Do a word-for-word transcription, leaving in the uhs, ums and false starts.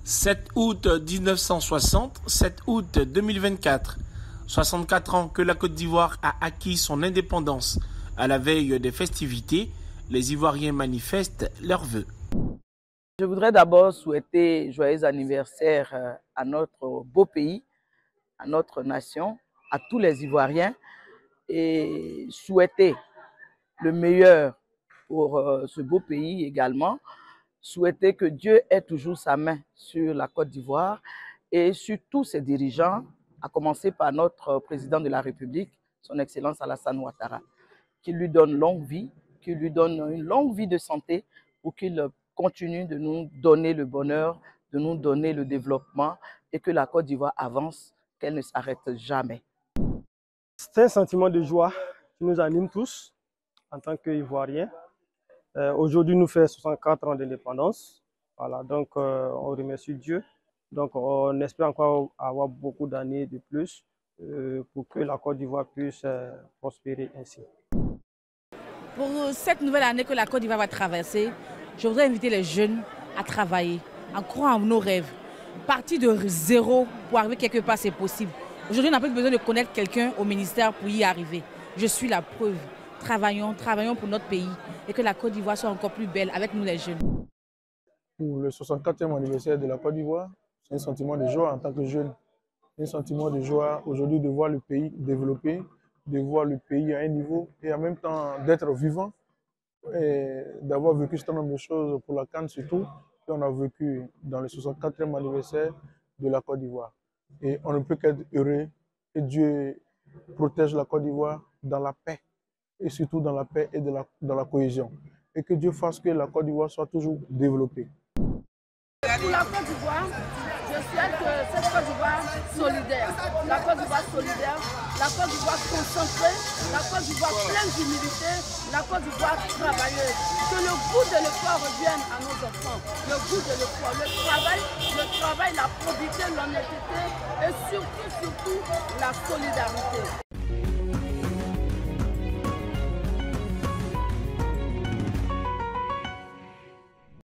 sept août mille neuf cent soixante, sept août deux mille vingt-quatre. soixante-quatre ans que la Côte d'Ivoire a acquis son indépendance. À la veille des festivités, les Ivoiriens manifestent leurs vœux. Je voudrais d'abord souhaiter joyeux anniversaire à notre beau pays, à notre nation, à tous les Ivoiriens et souhaiter le meilleur pour ce beau pays également. Souhaiter que Dieu ait toujours sa main sur la Côte d'Ivoire et sur tous ses dirigeants, à commencer par notre président de la République, son Excellence Alassane Ouattara, qu'il lui donne longue vie, qu'il lui donne une longue vie de santé pour qu'il continue de nous donner le bonheur, de nous donner le développement et que la Côte d'Ivoire avance, qu'elle ne s'arrête jamais. C'est un sentiment de joie qui nous anime tous en tant qu'Ivoiriens. Euh, Aujourd'hui, nous faisons soixante-quatre ans d'indépendance. Voilà, donc euh, on remercie Dieu. Donc on espère encore avoir beaucoup d'années de plus euh, pour que la Côte d'Ivoire puisse euh, prospérer ainsi. Pour cette nouvelle année que la Côte d'Ivoire va traverser, je voudrais inviter les jeunes à travailler, à croire en nos rêves. Partir de zéro pour arriver quelque part, c'est possible. Aujourd'hui, on n'a pas besoin de connaître quelqu'un au ministère pour y arriver. Je suis la preuve. Travaillons, travaillons pour notre pays et que la Côte d'Ivoire soit encore plus belle avec nous les jeunes. Pour le soixante-quatrième anniversaire de la Côte d'Ivoire, c'est un sentiment de joie en tant que jeune. Un sentiment de joie aujourd'hui de voir le pays développé, de voir le pays à un niveau et en même temps d'être vivant et d'avoir vécu un certain nombre de choses pour la CAN surtout qu'on a vécu dans le soixante-quatrième anniversaire de la Côte d'Ivoire. Et on ne peut qu'être heureux que Dieu protège la Côte d'Ivoire dans la paix et surtout dans la paix et de la, dans la cohésion. Et que Dieu fasse que la Côte d'Ivoire soit toujours développée. Pour la Côte d'Ivoire, je souhaite que cette Côte d'Ivoire solidaire, la Côte d'Ivoire solidaire, la Côte d'Ivoire concentrée, la Côte d'Ivoire pleine d'humilité, la Côte d'Ivoire travailleuse. Que le goût de l'effort revienne à nos enfants, le goût de l'effort, le travail, le travail, la probité, l'honnêteté et surtout, surtout la solidarité.